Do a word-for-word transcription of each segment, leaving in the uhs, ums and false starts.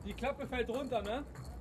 Die Klappe fällt runter, ne?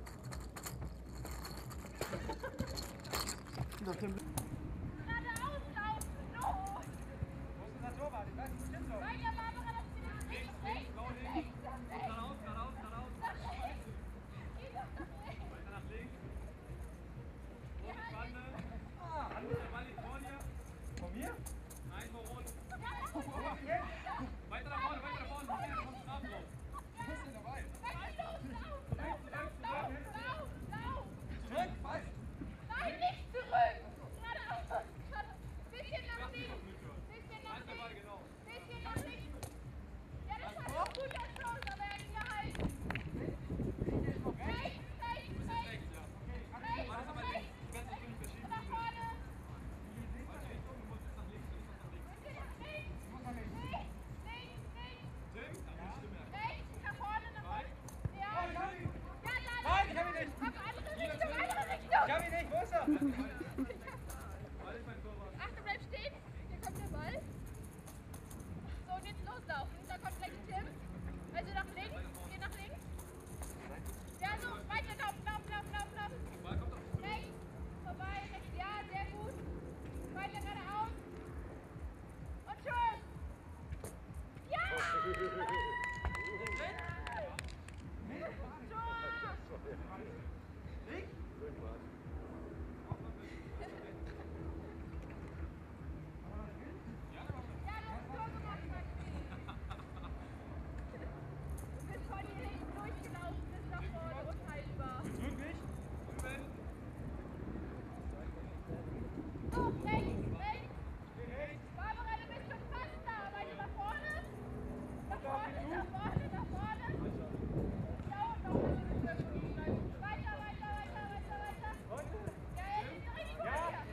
Geradeaus laufen, los! Wo ist unser Torwart? Ich weiß nicht, wo ist der Weiter, Barbara, das bin ich rechts, rechts, rechts, Geradeaus, geradeaus, geradeaus. nach rechts. Geh doch nach rechts. Weiter nach links. Wir Rote halten. Bande. Ah, der Ball liegt vor dir. Von mir? Nein, vor rot. Ja, lass uns los. Weiter nach vorne, weiter nach vorne. Wir sind vom Strafraum. Wo ist denn dabei? Weiter los, lauf, lauf, lauf, lauf, lauf, lauf. Zurück, falsch. Nein, nicht zurück. Geradeaus, geradeaus. Bisschen nach links. Bisschen nach Halt der Ball, links. genau. Bisschen nach links. Ja, das war ein guter Schuss, aber er ist hier halt. Rechts, rechts, Das ist rechts. rechts, ja. Rechts, Mach das aber rechts. links. Du kannst natürlich verschieben. Und nach vorne. Falsche Richtung, du musst jetzt nach links, du musst nach links. Bisschen nach links. Links, links, links. Tim? Ja, Stimme. Rechts, nach vorne, nach vorne. Ja. Oh, ich hab ihn. Ja, ja, ja. Nein, ich hab ihn nicht. Auf andere Richtung, andere Richtung. Ich hab ihn nicht, wo ist er? Ball ist mein Torwart. Achtung, bleib stehen. Hier kommt der Ball. So, und jetzt loslaufen. Da kommt gleich Tim. Also nach links. Geh nach links. Ja, so. Weiter laufen, laufen, laufen, laufen, laufen. Der Ball kommt auf uns zu. Rechts. Vorbei. Rechts. Ja, sehr gut. Weiter geradeaus. Und Schuss. Ja! Ja, du hast Tor gemacht, Maxi. Du bist von hier hinten durchgelaufen bis nach vorne, unheilbar. Wirklich? Umwenden. Oh, rechts, rechts. Geh rechts. Barbara, du bist schon fast da. Weiter nach vorne. Nach vorne, nach vorne, nach vorne. Ja, und noch ein bisschen dazwischen bleiben. Weiter, weiter, weiter, weiter, weiter. Ja, jetzt ist er richtig gut hier.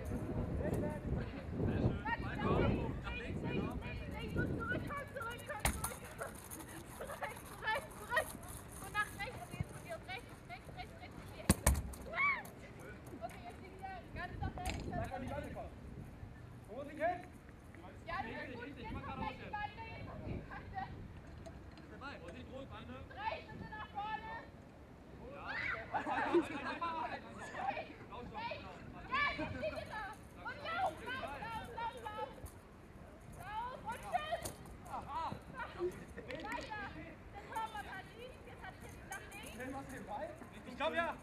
Warte, nach links, links, links, links, links und zurück, komm zurück, komm zurück. Zurück, zurück, zurück. Und nach rechts, okay, jetzt von dir aus rechts, rechts, rechts, rechts, in die Ecke. Okay, jetzt liegt er ganz nach rechts. Sag mal, die Bande kommt. Wo muss ich hin? Ja, das ist gut, jetzt kommt gleich die Bande, jetzt kommt die Bande. Der Ball. Vorsicht, rot, Bande. Rechts und dann nach vorne. Ja. Halt, halt, halt, halt, halt, halt. Rechts, rechts. Ja, jetzt steht er da. Und lauf, lauf, lauf, lauf, lauf. Lauf und tschüss. Weiter. Der Torwart hat ihn, jetzt hat Tim nach links. Ich glaube ja.